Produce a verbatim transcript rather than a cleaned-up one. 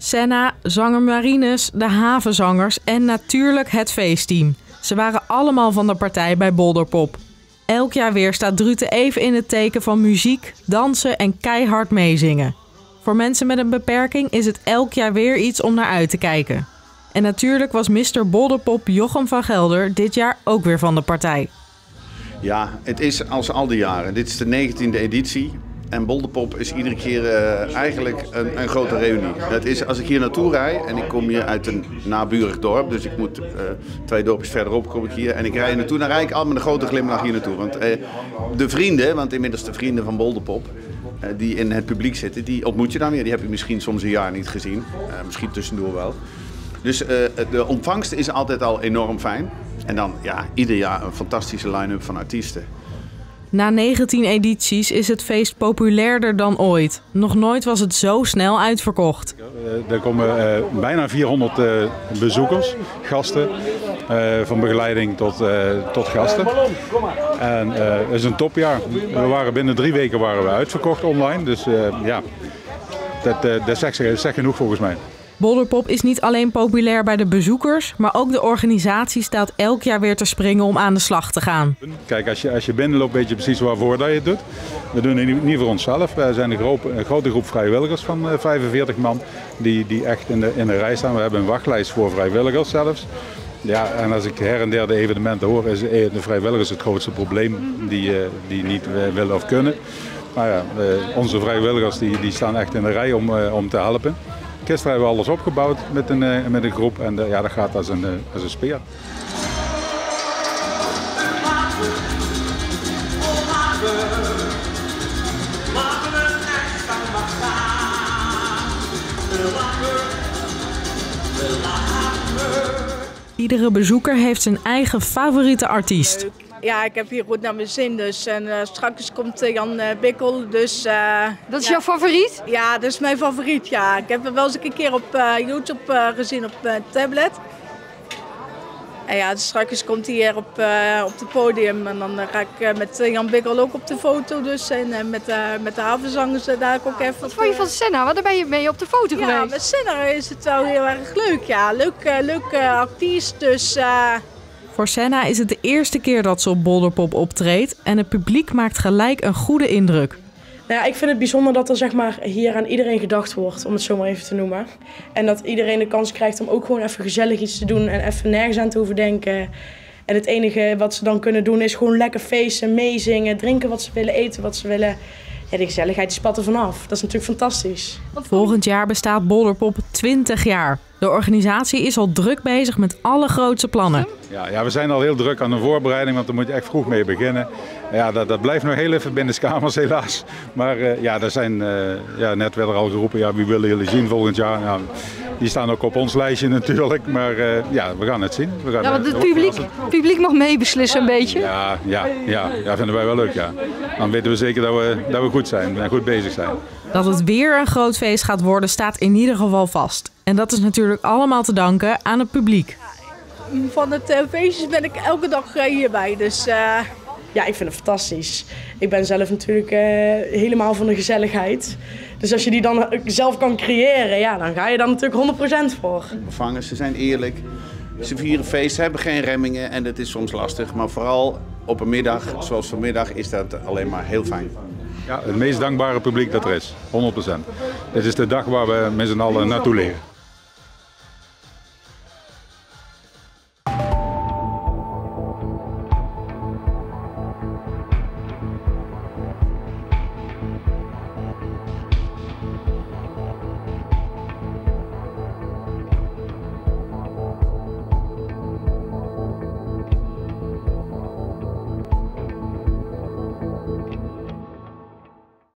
Senna, zanger Marinus, de havenzangers en natuurlijk het feestteam. Ze waren allemaal van de partij bij Bolderpop. Elk jaar weer staat Druten even in het teken van muziek, dansen en keihard meezingen. Voor mensen met een beperking is het elk jaar weer iets om naar uit te kijken. En natuurlijk was mister Bolderpop Jochem van Gelder dit jaar ook weer van de partij. Ja, het is als al die jaren. Dit is de negentiende editie. En Bolderpop is iedere keer uh, eigenlijk een, een grote reunie. Dat is als ik hier naartoe rijd en ik kom hier uit een naburig dorp. Dus ik moet uh, twee dorpjes verderop kom ik hier. En ik rijd hier naartoe, dan rijd ik al met een grote glimlach hier naartoe. Want uh, de vrienden, want inmiddels de vrienden van Bolderpop, uh, die in het publiek zitten, die ontmoet je dan weer. Die heb je misschien soms een jaar niet gezien. Uh, misschien tussendoor wel. Dus uh, de ontvangst is altijd al enorm fijn. En dan ja, ieder jaar een fantastische line-up van artiesten. Na negentien edities is het feest populairder dan ooit. Nog nooit was het zo snel uitverkocht. Er komen uh, bijna vierhonderd uh, bezoekers, gasten, uh, van begeleiding tot, uh, tot gasten. En uh, het is een topjaar. We waren binnen drie weken waren we uitverkocht online, dus uh, ja, dat, uh, dat zegt, zegt genoeg volgens mij. Bolderpop is niet alleen populair bij de bezoekers, maar ook de organisatie staat elk jaar weer te springen om aan de slag te gaan. Kijk, als je, als je binnenloopt weet je precies waarvoor dat je het doet. We doen het niet voor onszelf. Wij zijn een, groep, een grote groep vrijwilligers van vijfenveertig man die, die echt in de, in de rij staan. We hebben een wachtlijst voor vrijwilligers zelfs. Ja, en als ik her en der de evenementen hoor, is de vrijwilligers het grootste probleem die, die niet willen of kunnen. Maar ja, onze vrijwilligers die, die staan echt in de rij om, om te helpen. Gisteren hebben we alles opgebouwd met een, met een groep en de, ja, dat gaat als een, als een speer. Iedere bezoeker heeft zijn eigen favoriete artiest. Ja, ik heb hier goed naar mijn zin dus. En uh, straks komt uh, Jan uh, Bikkel, dus... Uh, dat is ja. jouw favoriet? Ja, dat is mijn favoriet, ja. Ik heb hem wel eens een keer op uh, YouTube uh, gezien op uh, tablet. En ja, dus straks komt hij hier op, uh, op het podium. En dan uh, ga ik uh, met uh, Jan Bikkel ook op de foto dus. En uh, met, uh, met de havenzangers uh, daar ook even... Wat vond je van Senna? Waar ben je mee op de foto ja, geweest? Ja, met Senna is het wel heel erg leuk, ja. Leuk, uh, leuk uh, artiest, dus... Uh, Voor Senna is het de eerste keer dat ze op Bolderpop optreedt en het publiek maakt gelijk een goede indruk. Nou ja, ik vind het bijzonder dat er zeg maar, hier aan iedereen gedacht wordt, om het zo maar even te noemen. En dat iedereen de kans krijgt om ook gewoon even gezellig iets te doen en even nergens aan te hoeven denken. En het enige wat ze dan kunnen doen is gewoon lekker feesten, meezingen, drinken wat ze willen, eten wat ze willen. Ja, die gezelligheid die spat er vanaf. Dat is natuurlijk fantastisch. Volgend jaar bestaat Bolderpop twintig jaar. De organisatie is al druk bezig met alle grootse plannen. Ja, ja, we zijn al heel druk aan de voorbereiding, want daar moet je echt vroeg mee beginnen. Ja, dat, dat blijft nog heel even binnenskamers helaas. Maar uh, ja, er zijn uh, ja, net werd er al geroepen, ja, wie willen jullie zien volgend jaar? Ja, die staan ook op ons lijstje natuurlijk, maar uh, ja, we gaan het zien. We gaan, ja, want het publiek, publiek mag meebeslissen een beetje. Ja, ja, ja, ja, vinden wij wel leuk, ja. Dan weten we zeker dat we, dat we goed zijn en goed bezig zijn. Dat het weer een groot feest gaat worden staat in ieder geval vast. En dat is natuurlijk allemaal te danken aan het publiek. Van het uh, feestjes ben ik elke dag uh, hierbij, dus... Uh... Ja, ik vind het fantastisch. Ik ben zelf natuurlijk uh, helemaal van de gezelligheid. Dus als je die dan zelf kan creëren, ja, dan ga je daar natuurlijk honderd procent voor. Bevangers, ze zijn eerlijk. Ze vieren feest, ze hebben geen remmingen en dat is soms lastig. Maar vooral op een middag, zoals vanmiddag, is dat alleen maar heel fijn. Ja, het meest dankbare publiek dat er is, honderd procent. Dit is de dag waar we met z'n allen naartoe liggen.